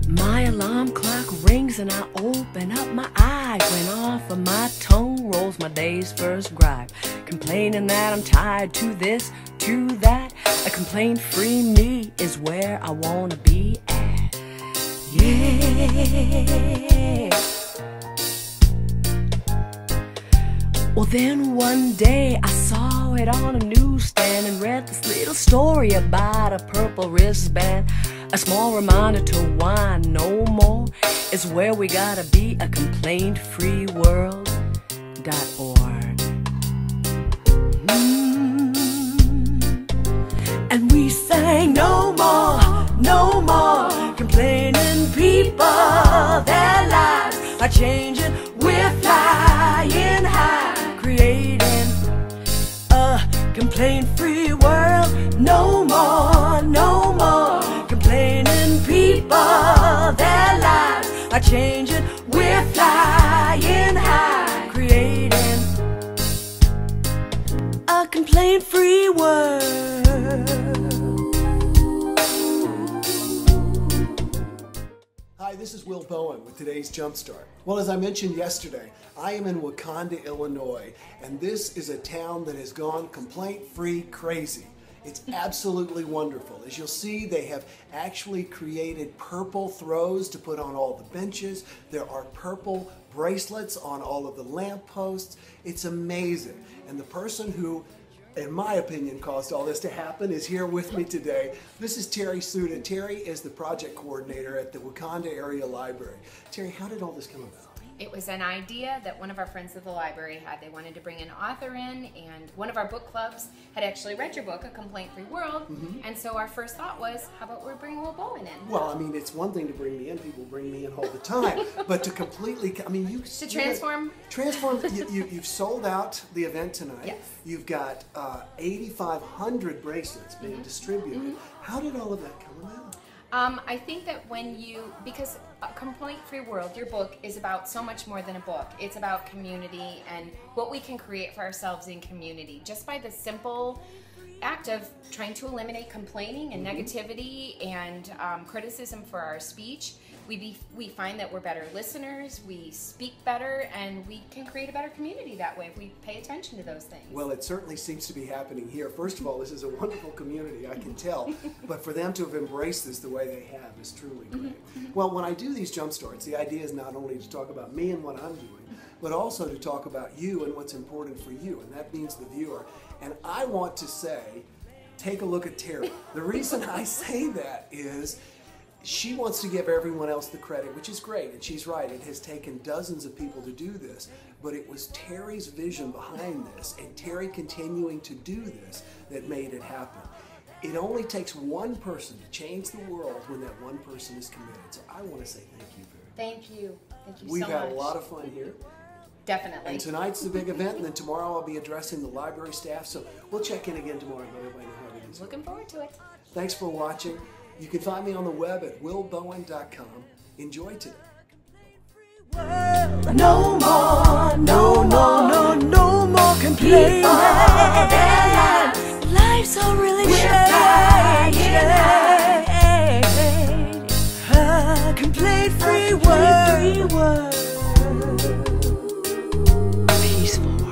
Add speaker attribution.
Speaker 1: My alarm clock rings and I open up my eyes. When off of my tongue rolls my day's first gripe, complaining that I'm tired to this, to that. A complaint-free me is where I wanna be at. Yeah. Well, then one day I saw it on a newsstand and read this little story about a purple wristband. A small reminder to whine no more is where we gotta be. A complaint-free world.org. And we sang no more complaining people. Their lives are changing, we're flying high, creating a complaint-free world. No more complaining people. Their lives are changing, we're flying high, creating a complaint-free world.
Speaker 2: Hi, this is Will Bowen with today's Jumpstart. Well, as I mentioned yesterday, I am in Wauconda, Illinois, and this is a town that has gone complaint-free crazy. It's absolutely wonderful. As you'll see, they have actually created purple throws to put on all the benches. There are purple bracelets on all of the lampposts. It's amazing. And the person who, in my opinion, caused all this to happen is here with me today. This is Terry Suda. Terry is the project coordinator at the Wauconda Area Library. Terry, how did all this come about?
Speaker 3: It was an idea that one of our friends at the library had. They wanted to bring an author in, and one of our book clubs had actually read your book, A Complaint-Free World, and so our first thought was, how about we bring Will Bowen in?
Speaker 2: Well, I mean, it's one thing to bring me in. People bring me in all the time, but to completely, I mean, you...
Speaker 3: To transform?
Speaker 2: You've sold out the event tonight.
Speaker 3: Yes.
Speaker 2: You've got 8,500 bracelets being distributed. How did all of that come about?
Speaker 3: I think that because A Complaint-Free World, your book, is about so much more than a book. It's about community and what we can create for ourselves in community. Just by the simple act of trying to eliminate complaining and negativity and criticism for our speech, we find that we're better listeners, we speak better, and we can create a better community that way if we pay attention to those things.
Speaker 2: Well, it certainly seems to be happening here. First of all, this is a wonderful community, I can tell, but for them to have embraced this the way they have is truly great. Well, when I do these jump starts, the idea is not only to talk about me and what I'm doing, but also to talk about you and what's important for you, and that means the viewer. And I want to say, take a look at Terry. The reason I say that is she wants to give everyone else the credit, which is great, and she's right. It has taken dozens of people to do this, but it was Terry's vision behind this and Terry continuing to do this that made it happen. It only takes one person to change the world when that one person is committed. So I want to say thank you very much.
Speaker 3: Thank you. Thank you
Speaker 2: We've
Speaker 3: so much.
Speaker 2: had a lot of fun here.
Speaker 3: Definitely.
Speaker 2: And tonight's the big event, and then tomorrow I'll be addressing the library staff, so we'll check in again tomorrow and let everybody know how it is.
Speaker 3: Looking forward to it.
Speaker 2: Thanks for watching. You can find me on the web at willbowen.com. Enjoy today.
Speaker 1: No more complaining. Life's so really changing. A complaint-free world. Peaceful.